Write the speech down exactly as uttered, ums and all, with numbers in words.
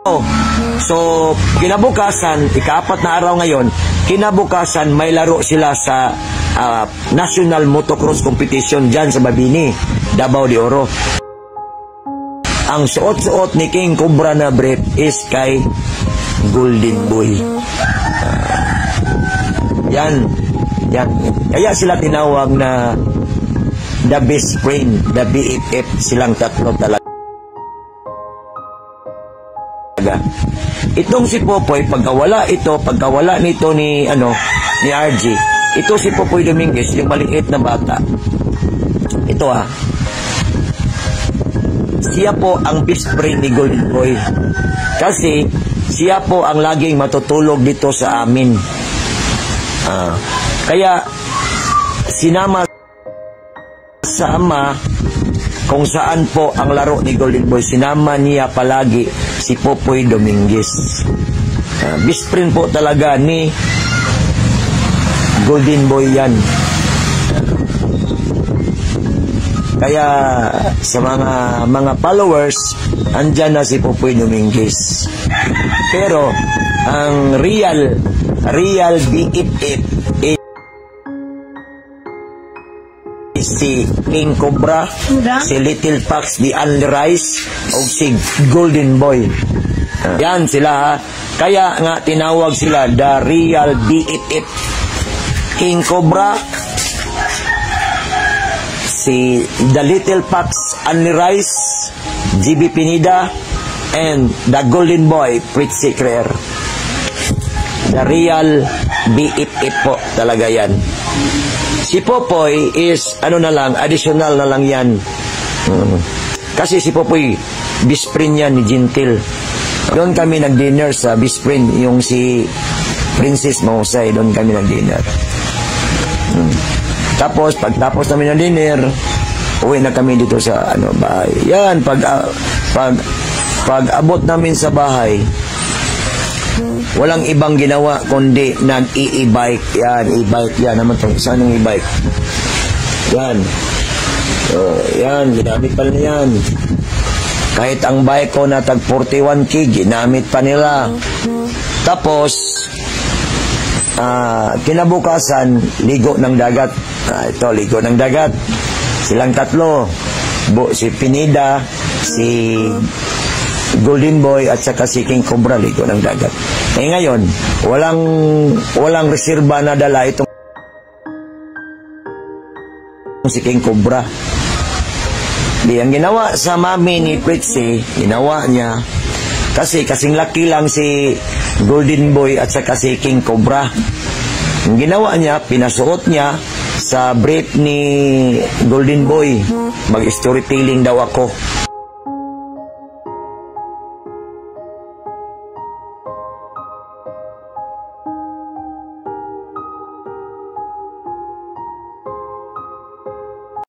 So, kinabukasan, ikaapat na araw ngayon, kinabukasan may laro sila sa uh, National Motocross Competition dyan sa Mabini, Davao de Oro. Ang suot-suot ni King Cobra na brief is kay Golden Boy. Uh, yan, yan. Kaya sila tinawag na the best friend, the B F F, silang tatlo talaga. Itong si Popoy, pagkawala ito, pagkawala nito ni ano ni R G, ito si Popoy Dominguez, yung maliit na bata. Ito ah. Siya po ang best friend ni Golden Boy. Kasi siya po ang laging matutulog dito sa amin. Ah, kaya sinama sa ama kung saan po ang laro ni Golden Boy, sinama niya palagi si Popoy Dominguez. Uh, best friend po talaga ni Golden Boy yan. Kaya sa mga mga followers, andyan na si Popoy Dominguez. Pero ang real real B F F is si King Cobra, si Little Fox, the Only Rice, o si Golden Boy. Yan sila ha. Kaya nga tinawag sila the real B F F. King Cobra, si the Little Fox, Only Rice, G B Pinida, and the Golden Boy, Fritzy Creer. The real B F F po talaga yan. Si Popoy is, ano na lang, additional na lang yan. Hmm. Kasi si Popoy, best friend yan ni Gentil. Doon kami nag-dinner sa best friend, yung si Princess Mahusay, doon kami nag-dinner. Hmm. Tapos, pagtapos namin ng dinner, uwi na kami dito sa ano bahay. Yan, pag, uh, pag, pag abot namin sa bahay, walang ibang ginawa kundi nag-i-e-bike. Yan, e-bike yan naman ito. Saan yung e-bike? Yan. So, yan, ginamit pa nila yan. Kahit ang bike ko na tag forty-one K, ginamit pa nila. Tapos, uh, kinabukasan, ligo ng dagat. Uh, ito, ligo ng dagat. Silang tatlo. Bu si Pinida, si Golden Boy at saka si King Cobra, ligo ng dagat. Eh ngayon, walang walang reserba na dala itong si King Cobra. Di ang ginawa sa mami ni Fritzy, ginawa niya kasi kasing laki lang si Golden Boy at saka si King Cobra. Ang ginawa niya, pinasuot niya sa brief ni Golden Boy. Mag-storytelling daw ako.